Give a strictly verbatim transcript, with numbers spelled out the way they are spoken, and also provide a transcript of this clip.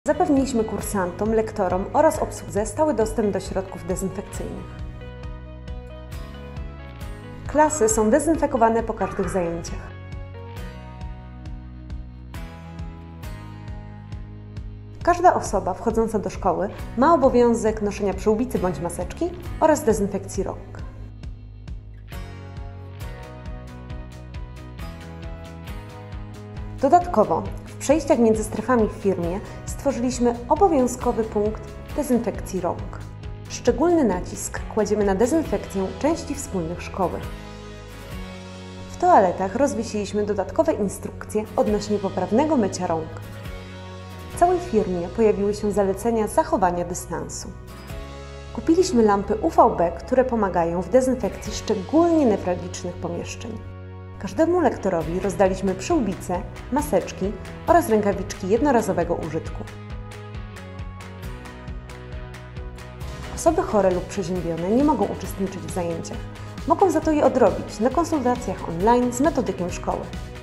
Zapewniliśmy kursantom, lektorom oraz obsłudze stały dostęp do środków dezynfekcyjnych. Klasy są dezynfekowane po każdych zajęciach. Każda osoba wchodząca do szkoły ma obowiązek noszenia przyłbicy bądź maseczki oraz dezynfekcji rąk. Dodatkowo w przejściach między strefami w firmie stworzyliśmy obowiązkowy punkt dezynfekcji rąk. Szczególny nacisk kładziemy na dezynfekcję części wspólnych szkoły. W toaletach rozwiesiliśmy dodatkowe instrukcje odnośnie poprawnego mycia rąk. W całej firmie pojawiły się zalecenia zachowania dystansu. Kupiliśmy lampy U V B, które pomagają w dezynfekcji szczególnie newralgicznych pomieszczeń. Każdemu lektorowi rozdaliśmy przyłbice, maseczki oraz rękawiczki jednorazowego użytku. Osoby chore lub przeziębione nie mogą uczestniczyć w zajęciach. Mogą za to je odrobić na konsultacjach online z metodykiem szkoły.